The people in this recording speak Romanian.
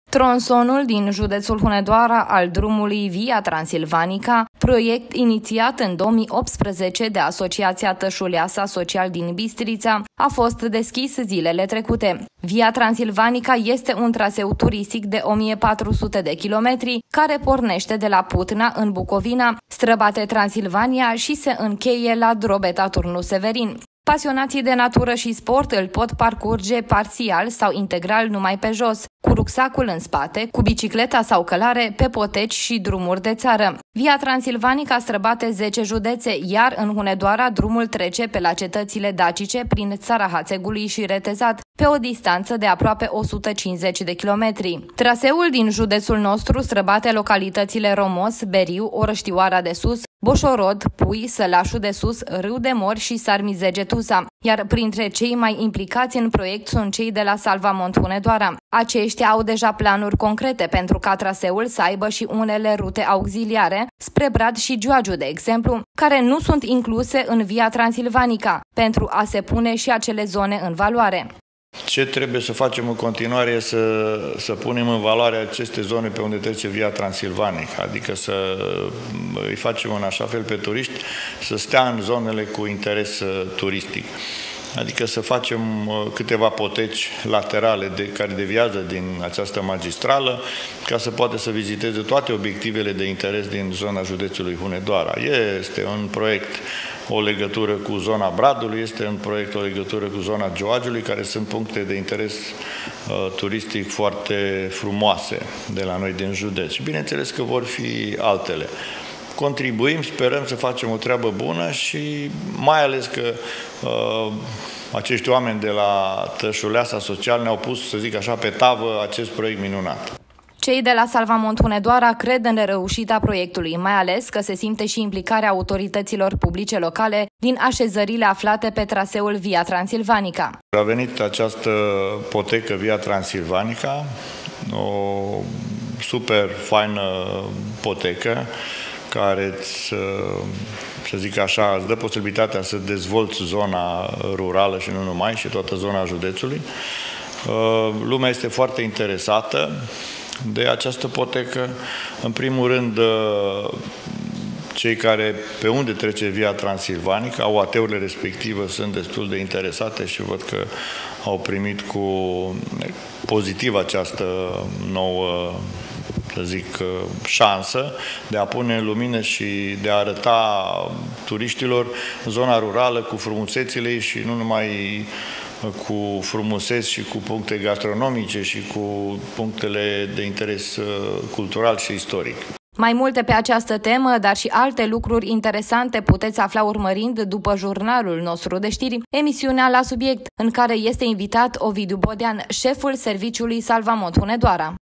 Tronsonul din județul Hunedoara al drumului Via Transilvanica, proiect inițiat în 2018 de Asociația Tășuleasa Social din Bistrița, a fost deschis zilele trecute. Via Transilvanica este un traseu turistic de 1400 de kilometri care pornește de la Putna în Bucovina, străbate Transilvania și se încheie la Drobeta Turnu Severin. Pasionații de natură și sport îl pot parcurge parțial sau integral numai pe jos, cu rucsacul în spate, cu bicicleta sau călare, pe poteci și drumuri de țară. Via Transilvanica străbate 10 județe, iar în Hunedoara drumul trece pe la cetățile dacice prin țara Hațegului și Retezat, pe o distanță de aproape 150 de kilometri. Traseul din județul nostru străbate localitățile Romos, Beriu, Orăștioara de Sus, Boșorod, Pui, Sălașul de Sus, Râu de Mor și Sarmizegetusa, iar printre cei mai implicați în proiect sunt cei de la Salvamont Hunedoara. Aceștia au deja planuri concrete pentru ca traseul să aibă și unele rute auxiliare, spre Brad și Giugiu, de exemplu, care nu sunt incluse în Via Transilvanica, pentru a se pune și acele zone în valoare. Ce trebuie să facem în continuare e să punem în valoare aceste zone pe unde trece Via Transilvanica, adică să îi facem în așa fel pe turiști să stea în zonele cu interes turistic. Adică să facem câteva poteci laterale care deviază din această magistrală ca să poată să viziteze toate obiectivele de interes din zona județului Hunedoara. Este un proiect o legătură cu zona Bradului, este un proiect o legătură cu zona Giugiului, care sunt puncte de interes turistic foarte frumoase de la noi din județ. Și bineînțeles că vor fi altele. Contribuim, sperăm să facem o treabă bună și mai ales că acești oameni de la Tășuleasa Social ne-au pus, să zic așa, pe tavă acest proiect minunat. Cei de la Salvamont Hunedoara cred în reușita proiectului, mai ales că se simte și implicarea autorităților publice locale din așezările aflate pe traseul Via Transilvanica. A venit această potecă Via Transilvanica, o super faină potecă, care să zic așa, îți dă posibilitatea să dezvolți zona rurală și nu numai, și toată zona județului. Lumea este foarte interesată de această potecă. În primul rând, cei care pe unde trece Via Transilvanica, AUAT-urile respective sunt destul de interesate și văd că au primit cu pozitiv această nouă, să zic, șansă de a pune în lumină și de a arăta turiștilor zona rurală cu frumusețile și nu numai cu frumuseți și cu puncte gastronomice și cu punctele de interes cultural și istoric. Mai multe pe această temă, dar și alte lucruri interesante puteți afla urmărind după jurnalul nostru de știri, emisiunea La Subiect, în care este invitat Ovidiu Bodean, șeful serviciului Salvamont Hunedoara.